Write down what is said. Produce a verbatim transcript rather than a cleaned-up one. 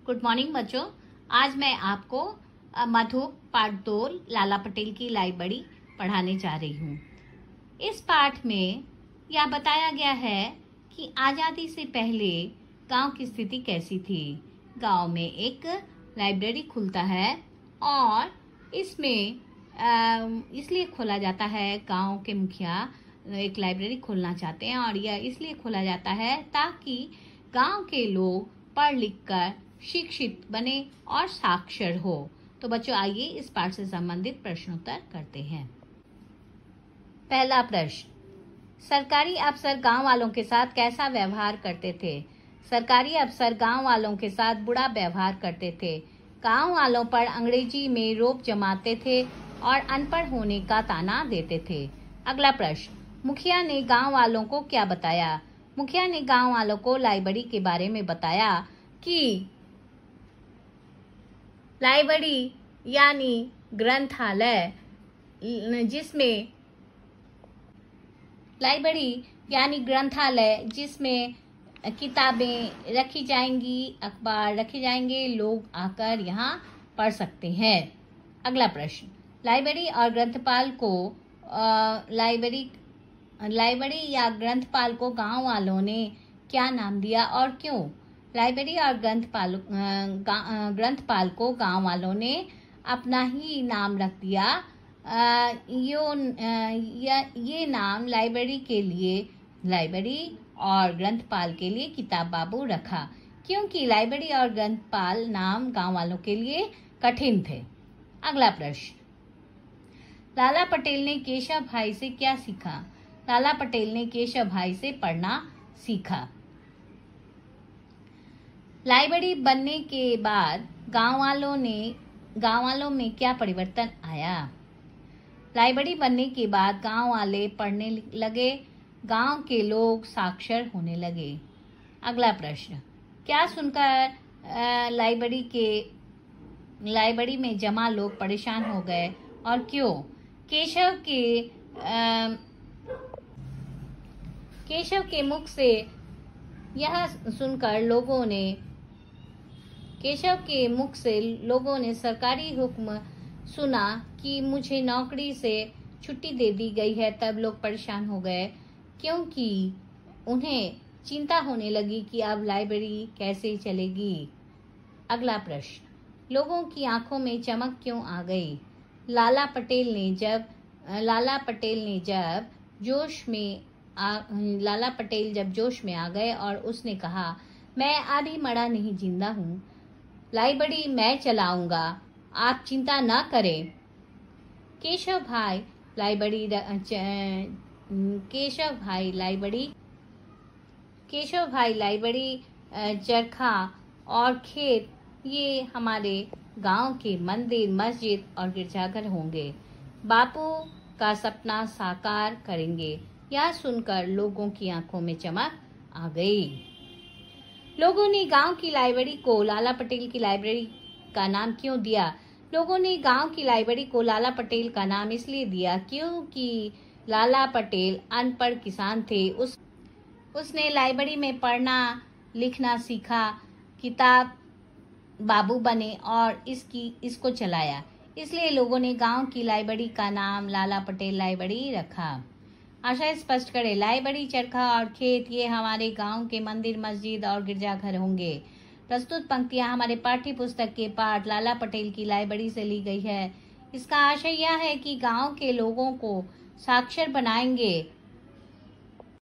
Good morning बच्चों। आज मैं आपको अ, मधु पाठ दो लाला पटेल की लाइब्रेरी पढ़ाने जा रही हूँ। इस पाठ में यह बताया गया है कि आज़ादी से पहले गांव की स्थिति कैसी थी। गांव में एक लाइब्रेरी खुलता है और इसमें अ, इसलिए खोला जाता है, गांव के मुखिया एक लाइब्रेरी खोलना चाहते हैं और यह इसलिए खोला जाता है ताकि गांव के लोग पढ़ लिख कर शिक्षित बने और साक्षर हो। तो बच्चों, आइए इस पाठ से संबंधित प्रश्नोत्तर करते हैं। पहला प्रश्न, सरकारी अफसर गांव वालों के साथ कैसा व्यवहार करते थे। सरकारी अफसर गांव वालों के साथ बुरा व्यवहार करते थे। गांव वालों पर अंग्रेजी में रोब जमाते थे और अनपढ़ होने का ताना देते थे। अगला प्रश्न, मुखिया ने गांव वालों को क्या बताया। मुखिया ने गांव वालों को लाइब्रेरी के बारे में बताया कि लाइब्रेरी यानी ग्रंथालय जिसमें लाइब्रेरी यानी ग्रंथालय जिसमें किताबें रखी जाएंगी, अखबार रखे जाएंगे, लोग आकर यहाँ पढ़ सकते हैं। अगला प्रश्न, लाइब्रेरी और ग्रंथपाल को लाइब्रेरी लाइब्रेरी या ग्रंथपाल को गांव वालों ने क्या नाम दिया और क्यों। लाइब्रेरी और ग्रंथपाल ग्रंथपाल को गांव वालों ने अपना ही नाम रख दिया। आ, यो आ, ये नाम लाइब्रेरी के लिए लाइब्रेरी और ग्रंथपाल के लिए किताब बाबू रखा, क्योंकि लाइब्रेरी और ग्रंथपाल नाम गांव वालों के लिए कठिन थे। अगला प्रश्न, लाला पटेल ने केशव भाई से क्या सीखा। लाला पटेल ने केशव भाई से पढ़ना सीखा। लाइब्रेरी बनने के बाद गांव वालों ने गांव वालों में क्या परिवर्तन आया। लाइब्रेरी बनने के बाद गांव वाले पढ़ने लगे, गांव के लोग साक्षर होने लगे। अगला प्रश्न, क्या सुनकर लाइब्रेरी के लाइब्रेरी में जमा लोग परेशान हो गए और क्यों। केशव के आ, केशव के मुख से यह सुनकर लोगों ने केशव के मुख से लोगों ने सरकारी हुक्म सुना कि मुझे नौकरी से छुट्टी दे दी गई है। तब लोग परेशान हो गए, क्योंकि उन्हें चिंता होने लगी कि अब लाइब्रेरी कैसे चलेगी। अगला प्रश्न, लोगों की आंखों में चमक क्यों आ गई। लाला पटेल ने जब लाला पटेल ने जब जोश में आ, लाला पटेल जब जोश में आ गए और उसने कहा, मैं आधी मरा नहीं जिंदा हूँ, लाइब्रेरी मैं चलाऊंगा, आप चिंता न करें। केशव भाई लाइब्रेरी केशव भाई लाइब्रेरी केशव भाई लाइब्रेरी चरखा और खेत ये हमारे गांव के मंदिर, मस्जिद और गिरजाघर होंगे, बापू का सपना साकार करेंगे। यह सुनकर लोगों की आंखों में चमक आ गई। लोगों ने गांव की लाइब्रेरी को लाला पटेल की लाइब्रेरी का नाम क्यों दिया। लोगों ने गांव की लाइब्रेरी को लाला पटेल का नाम इसलिए दिया क्योंकि लाला पटेल अनपढ़ किसान थे। उस उसने लाइब्रेरी में पढ़ना लिखना सीखा, किताब बाबू बने और इसकी इसको चलाया, इसलिए लोगों ने गांव की लाइब्रेरी का नाम लाला पटेल लाइब्रेरी रखा। आशा स्पष्ट करे, लाइब्रेरी, चरखा और खेत ये हमारे गांव के मंदिर, मस्जिद और गिरजाघर होंगे। प्रस्तुत पंक्तियां हमारे पाठ्य पुस्तक के पाठ लाला पटेल की लाइब्रेरी से ली गई है। इसका आशय यह है कि गांव के लोगों को साक्षर बनाएंगे